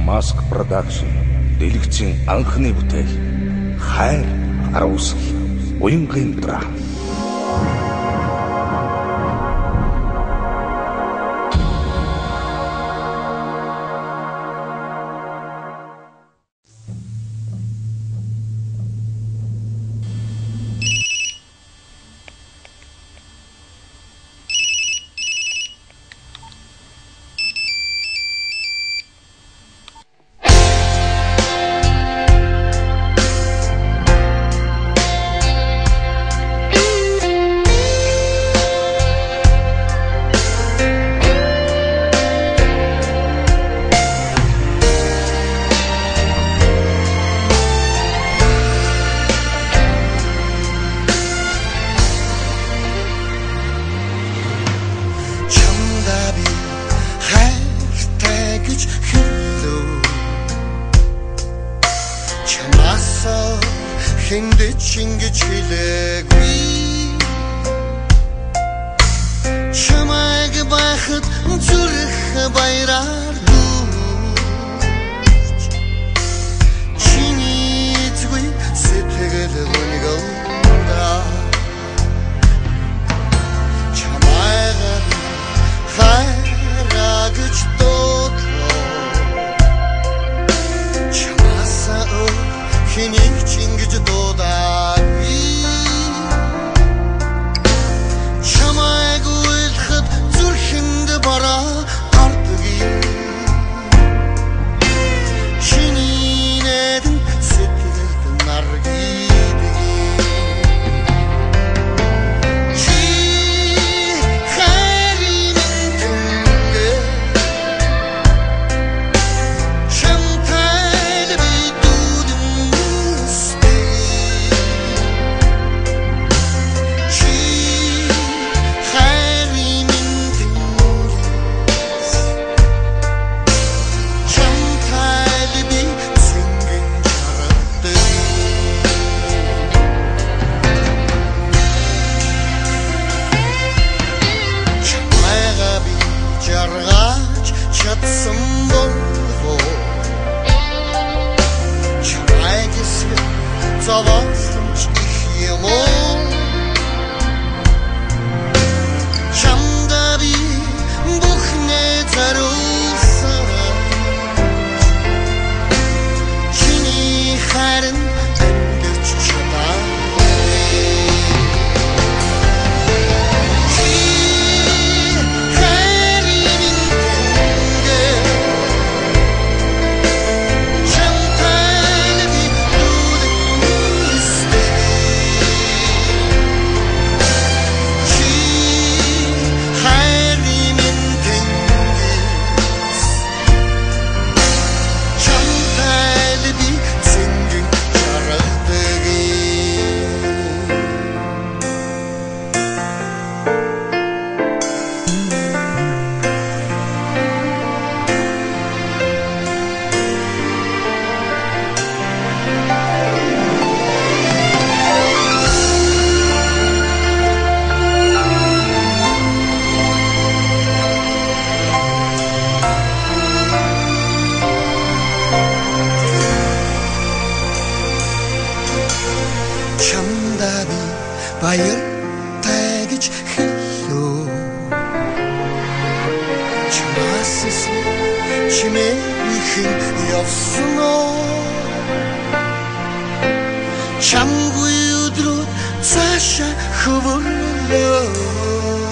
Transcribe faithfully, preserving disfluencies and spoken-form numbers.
Mask Production дэлгэцийн анхны бүтээл хайр аруусгал уянгын драм. Хинде чингэж хэлээгүй чамайг байхад зүрх баяраар дүүж чиний эзгүй сэтгэл өнөгөөда чамайг хайрагч дуудлаа чамасаа хинийг чингэж дуудаагүй чамайг уйлахад зүрхэнд бараа ардгүй чиний нэдэн сэтгэлд наргийдгүй чи хайрын тэнгэ шамтай би чадсан болов чамайгс зовоосон ч юм уу чамда би бүхнээ заруулсан чиний харин амьдч чадаа чамда би баяртай гэж хэллөө чамаас чимээхэн явсан оо чамгүй өдрүүд цаашаа хөвөрлөө